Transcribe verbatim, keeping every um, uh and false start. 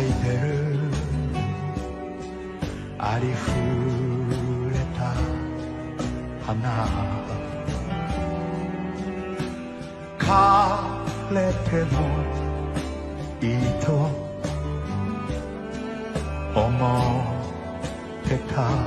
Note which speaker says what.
Speaker 1: いてるありふれた花枯れてもいいと思ってた